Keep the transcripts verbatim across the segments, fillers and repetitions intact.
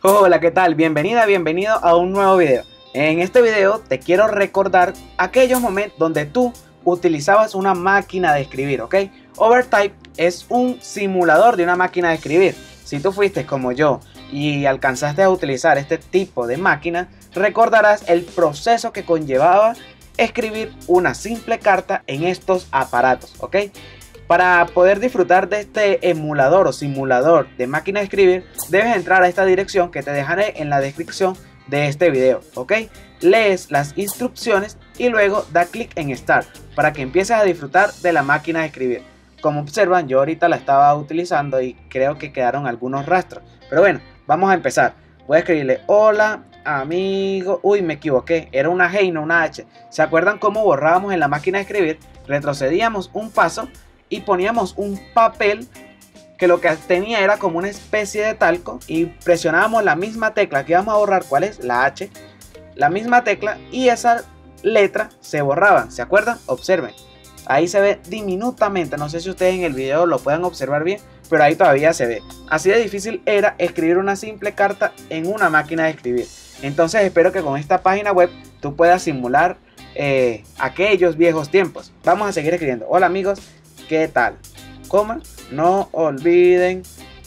Hola, ¿qué tal? Bienvenida, bienvenido a un nuevo video. En este video te quiero recordar aquellos momentos donde tú utilizabas una máquina de escribir, ¿ok? Overtype es un simulador de una máquina de escribir. Si tú fuiste como yo y alcanzaste a utilizar este tipo de máquina, recordarás el proceso que conllevaba escribir una simple carta en estos aparatos, ¿ok? Para poder disfrutar de este emulador o simulador de máquina de escribir, debes entrar a esta dirección que te dejaré en la descripción de este video, ¿ok? Lees las instrucciones y luego da clic en Start para que empieces a disfrutar de la máquina de escribir. Como observan, yo ahorita la estaba utilizando y creo que quedaron algunos rastros. Pero bueno, vamos a empezar. Voy a escribirle hola amigo. Uy, me equivoqué, era una G y no una H. ¿Se acuerdan cómo borrábamos en la máquina de escribir? Retrocedíamos un paso y poníamos un papel que lo que tenía era como una especie de talco y presionábamos la misma tecla que íbamos a borrar, ¿cuál es? La H, la misma tecla, y esa letra se borraba. ¿Se acuerdan? Observen, ahí se ve diminutamente, no sé si ustedes en el video lo puedan observar bien, pero ahí todavía se ve. Así de difícil era escribir una simple carta en una máquina de escribir. Entonces espero que con esta página web tú puedas simular eh, aquellos viejos tiempos. Vamos a seguir escribiendo. Hola amigos, ¿qué tal? Coma, no olviden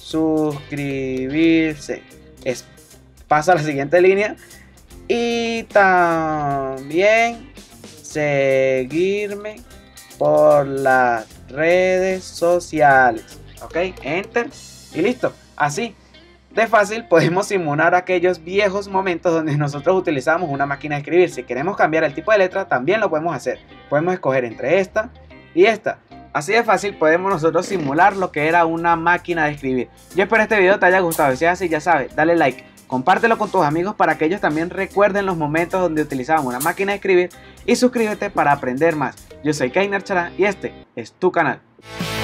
suscribirse. Es, pasa a la siguiente línea. Y también seguirme por las redes sociales. Ok, enter y listo. Así de fácil podemos simular aquellos viejos momentos donde nosotros utilizamos una máquina de escribir. Si queremos cambiar el tipo de letra, también lo podemos hacer. Podemos escoger entre esta y esta. Así de fácil podemos nosotros simular lo que era una máquina de escribir. Yo espero este video te haya gustado. Si es así, ya sabes, dale like, compártelo con tus amigos para que ellos también recuerden los momentos donde utilizaban una máquina de escribir. Y suscríbete para aprender más. Yo soy Keiner Chará y este es tu canal.